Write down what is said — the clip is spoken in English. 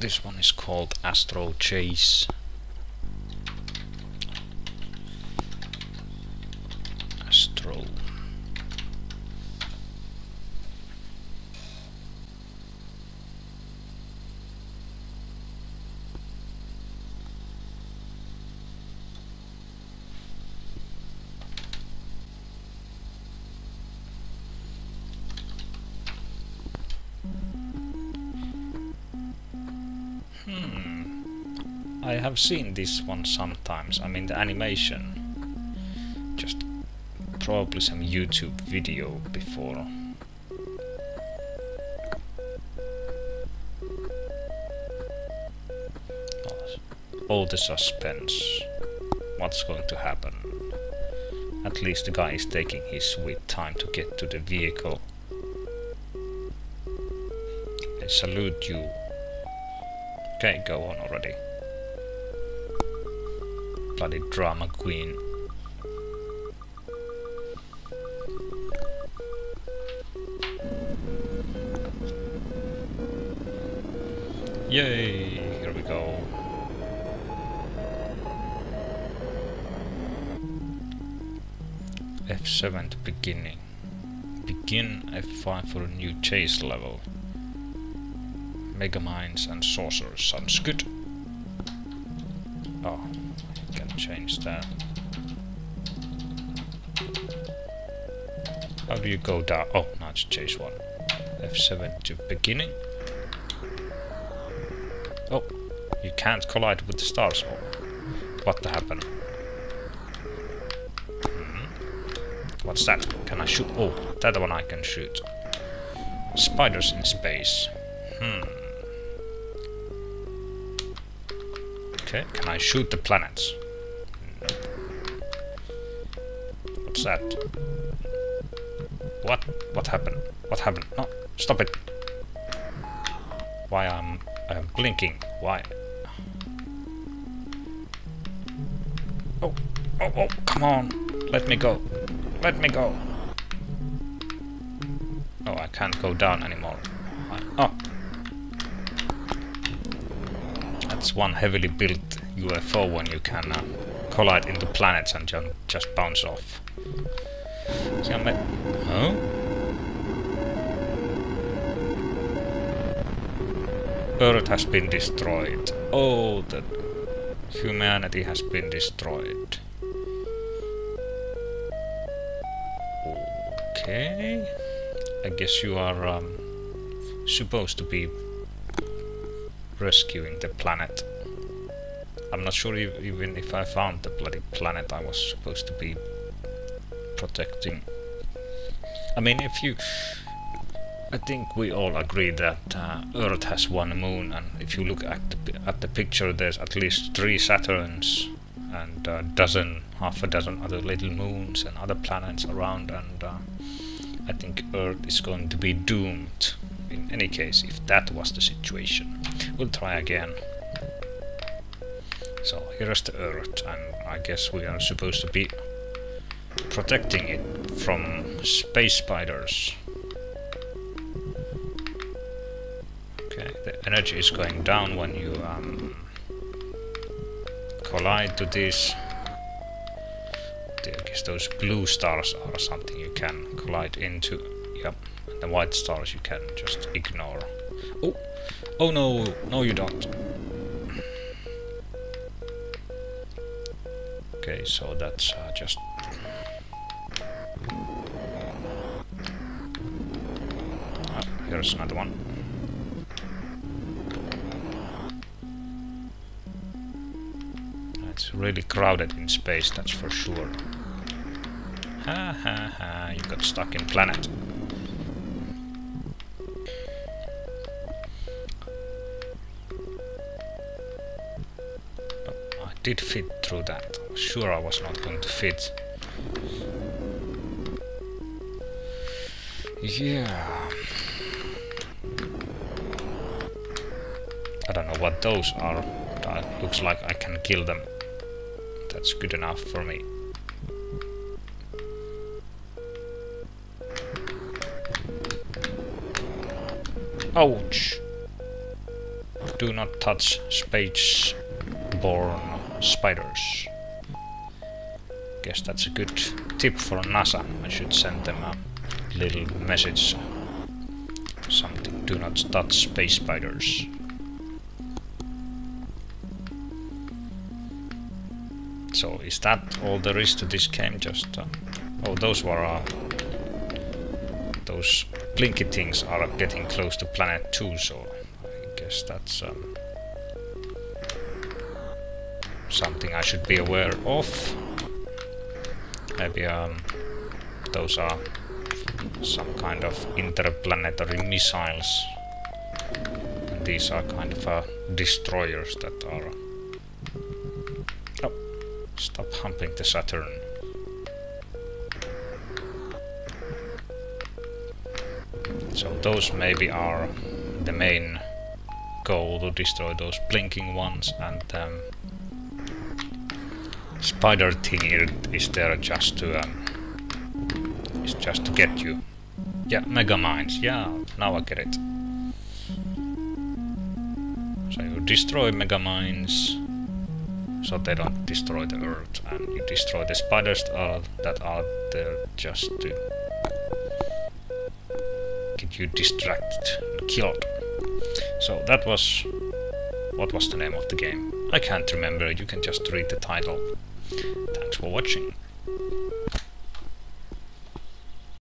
This one is called Astro Chase. Astro. I have seen this one sometimes. I mean the animation. Just probably some YouTube video before. All the suspense. What's going to happen? At least the guy is taking his sweet time to get to the vehicle. I salute you. Okay, go on already. Bloody drama queen. Yay! Here we go. F7 to beginning. Begin F5 for a new chase level. Megamines and sorcerers. Sounds good. Oh, I can change that. How do you go down? Oh, now it's chase 1. F7 to beginning. Oh, you can't collide with the stars. Oh, what happened? What's that? Can I shoot? Oh, that one I can shoot. Spiders in space. Okay, can I shoot the planets? Nope. What's that? What? What happened? What happened? No, stop it! Why I'm blinking? Why? Oh, oh, oh! Come on! Let me go! Let me go! Oh, I can't go down anymore. Oh! That's one heavily built UFO when you can collide into planets and just bounce off. Huh? Earth has been destroyed. Oh, the humanity has been destroyed. Okay. I guess you are supposed to be rescuing the planet. I'm not sure even if I found the bloody planet I was supposed to be protecting. I mean, I think we all agree that Earth has one moon, and if you look at the picture, there's at least 3 Saturns and half a dozen other little moons and other planets around, and I think Earth is going to be doomed in any case if that was the situation. We'll try again. So here's the Earth, and I guess we are supposed to be protecting it from space spiders. Okay, the energy is going down when you collide to this. I guess those blue stars are something you can collide into. Yep, and the white stars you can just ignore. Oh, oh no, no you don't. Okay, so that's just... here's another one. It's really crowded in space, that's for sure. Ha ha ha, you got stuck in planet. I did fit through that. Sure, I was not going to fit. Yeah. I don't know what those are. Looks like I can kill them. That's good enough for me. Ouch! do not touch space-borne spiders. Guess that's a good tip for NASA. I should send them a little message. Something, do not touch space spiders. So is that all there is to this game? Just oh, those were those blinky things are getting close to planet 2, so I guess that's something I should be aware of. Maybe those are some kind of interplanetary missiles. And these are kind of destroyers that are... Oh, stop humping the Saturn. So those maybe are the main goal, to destroy those blinking ones, and spider thing is there just to get you. Yeah, mega mines. Yeah, now I get it. So you destroy mega mines so they don't destroy the Earth, and you destroy the spiders that are there just to get you distracted and killed. So that was... what was the name of the game? I can't remember, you can just read the title. Thanks for watching.